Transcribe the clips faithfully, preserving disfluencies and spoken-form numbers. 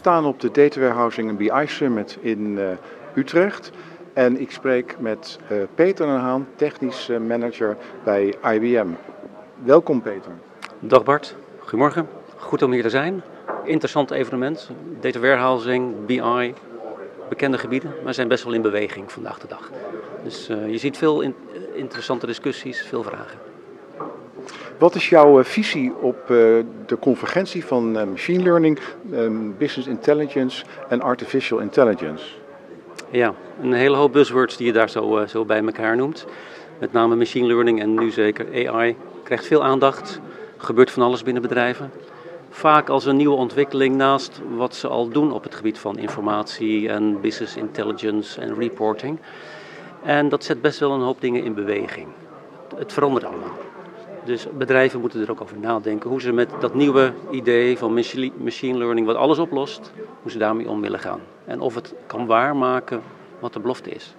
staan op de Data Warehousing en B I Summit in uh, Utrecht. En ik spreek met uh, Peter Den Haan, technisch uh, manager bij I B M. Welkom Peter. Dag Bart, goedemorgen. Goed om hier te zijn. Interessant evenement. Data Warehousing, B I, bekende gebieden, maar zijn best wel in beweging vandaag de dag. Dus uh, je ziet veel in, interessante discussies, veel vragen. Wat is jouw uh, visie op uh, de convergentie van uh, machine learning, um, business intelligence en artificial intelligence? Ja, een hele hoop buzzwords die je daar zo, uh, zo bij elkaar noemt. Met name machine learning en nu zeker A I krijgt veel aandacht. Er gebeurt van alles binnen bedrijven. Vaak als een nieuwe ontwikkeling naast wat ze al doen op het gebied van informatie en business intelligence en reporting. En dat zet best wel een hoop dingen in beweging. Het verandert allemaal. Dus bedrijven moeten er ook over nadenken hoe ze met dat nieuwe idee van machine learning, wat alles oplost, hoe ze daarmee om willen gaan. En of het kan waarmaken wat de belofte is.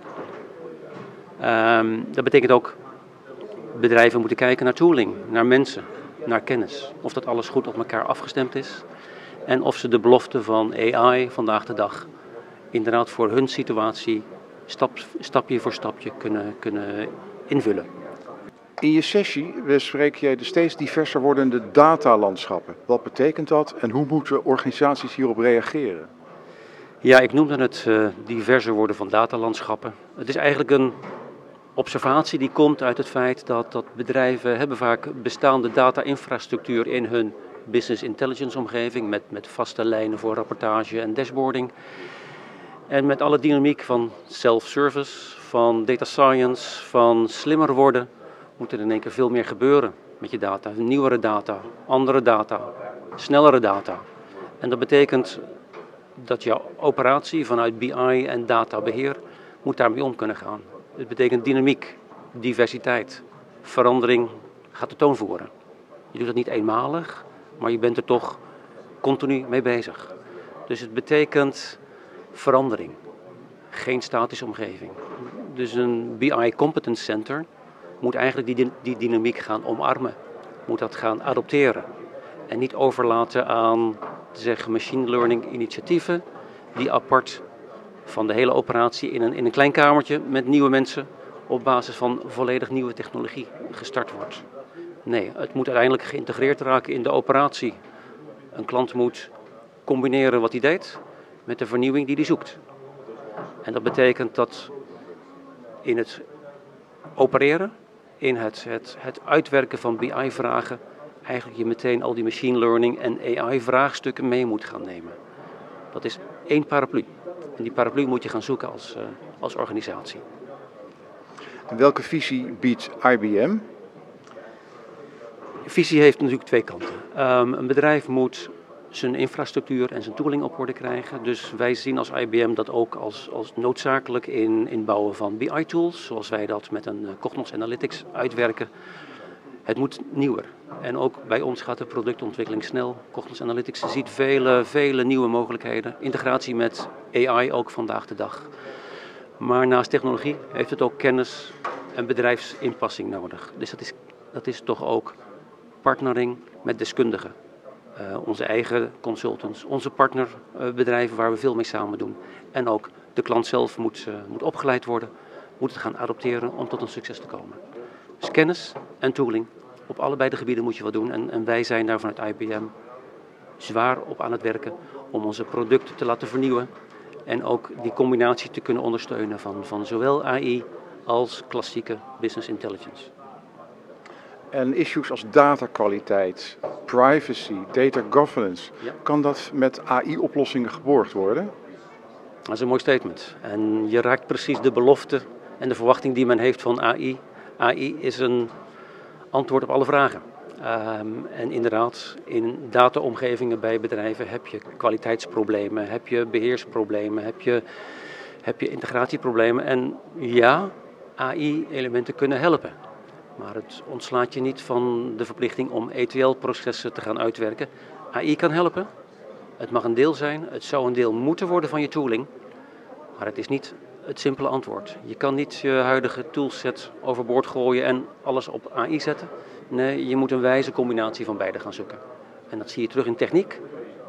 Um, dat betekent ook, bedrijven moeten kijken naar tooling, naar mensen, naar kennis. Of dat alles goed op elkaar afgestemd is. En of ze de belofte van A I vandaag de dag inderdaad voor hun situatie stap, stapje voor stapje kunnen, kunnen invullen. In je sessie bespreek jij de steeds diverser wordende datalandschappen. Wat betekent dat en hoe moeten organisaties hierop reageren? Ja, ik noemde het uh, diverser worden van datalandschappen. Het is eigenlijk een observatie die komt uit het feit dat, dat bedrijven hebben vaak bestaande data-infrastructuur in hun business intelligence omgeving met, met vaste lijnen voor rapportage en dashboarding. En met alle dynamiek van self-service, van data science, van slimmer worden, moet er in één keer veel meer gebeuren met je data. Nieuwere data, andere data, snellere data. En dat betekent dat jouw operatie vanuit B I en databeheer moet daarmee om kunnen gaan. Het betekent dynamiek, diversiteit, verandering gaat de toon voeren. Je doet dat niet eenmalig, maar je bent er toch continu mee bezig. Dus het betekent verandering, geen statische omgeving. Dus een B I Competence Center moet eigenlijk die, die dynamiek gaan omarmen, moet dat gaan adopteren. En niet overlaten aan zeg, machine learning initiatieven die apart van de hele operatie in een, in een klein kamertje met nieuwe mensen op basis van volledig nieuwe technologie gestart wordt. Nee, het moet uiteindelijk geïntegreerd raken in de operatie. Een klant moet combineren wat hij deed met de vernieuwing die hij zoekt. En dat betekent dat in het opereren, in het, het, het uitwerken van B I-vragen, eigenlijk je meteen al die machine learning en A I-vraagstukken mee moet gaan nemen. Dat is één paraplu. En die paraplu moet je gaan zoeken als, uh, als organisatie. En welke visie biedt I B M? Visie heeft natuurlijk twee kanten. Um, een bedrijf moet zijn infrastructuur en zijn tooling op orde krijgen. Dus wij zien als I B M dat ook als, als noodzakelijk in, in bouwen van B I-tools, zoals wij dat met een uh, Cognos Analytics uitwerken. Het moet nieuwer. En ook bij ons gaat de productontwikkeling snel. Cognos Analytics ziet vele, vele nieuwe mogelijkheden. Integratie met A I ook vandaag de dag. Maar naast technologie heeft het ook kennis en bedrijfsinpassing nodig. Dus dat is, dat is toch ook partnering met deskundigen. Uh, onze eigen consultants, onze partnerbedrijven waar we veel mee samen doen. En ook de klant zelf moet, uh, moet opgeleid worden, moet het gaan adopteren om tot een succes te komen. Dus kennis en tooling, op allebei de gebieden moet je wat doen. En, en wij zijn daar vanuit I B M zwaar op aan het werken om onze producten te laten vernieuwen. En ook die combinatie te kunnen ondersteunen van, van zowel A I als klassieke business intelligence. En issues als datakwaliteit, privacy, data governance, ja. Kan dat met A I-oplossingen geborgd worden? Dat is een mooi statement. En je raakt precies de belofte en de verwachting die men heeft van A I. A I is een antwoord op alle vragen. Um, en inderdaad, in dataomgevingen bij bedrijven heb je kwaliteitsproblemen, heb je beheersproblemen, heb je, heb je integratieproblemen. En ja, A I-elementen kunnen helpen. Maar het ontslaat je niet van de verplichting om E T L-processen te gaan uitwerken. A I kan helpen. Het mag een deel zijn. Het zou een deel moeten worden van je tooling. Maar het is niet het simpele antwoord. Je kan niet je huidige toolset overboord gooien en alles op A I zetten. Nee, je moet een wijze combinatie van beide gaan zoeken. En dat zie je terug in techniek.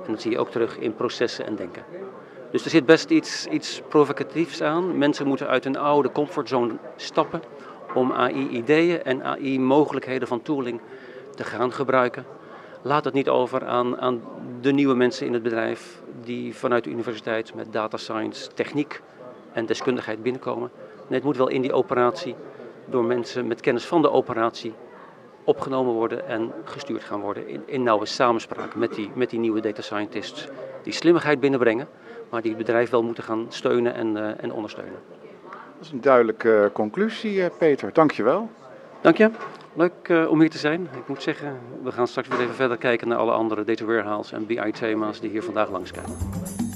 En dat zie je ook terug in processen en denken. Dus er zit best iets, iets provocatiefs aan. Mensen moeten uit een oude comfortzone stappen om A I-ideeën en A I-mogelijkheden van tooling te gaan gebruiken. Laat het niet over aan, aan de nieuwe mensen in het bedrijf die vanuit de universiteit met data science, techniek en deskundigheid binnenkomen. Nee, het moet wel in die operatie door mensen met kennis van de operatie opgenomen worden en gestuurd gaan worden in, in nauwe samenspraak met die, met die nieuwe data scientists die slimmigheid binnenbrengen, maar die het bedrijf wel moeten gaan steunen en, uh, en ondersteunen. Dat is een duidelijke uh, conclusie, uh, Peter. Dank je wel. Dank je. Leuk uh, om hier te zijn. Ik moet zeggen, we gaan straks weer even verder kijken naar alle andere data warehouse en B I thema's die hier vandaag langskomen.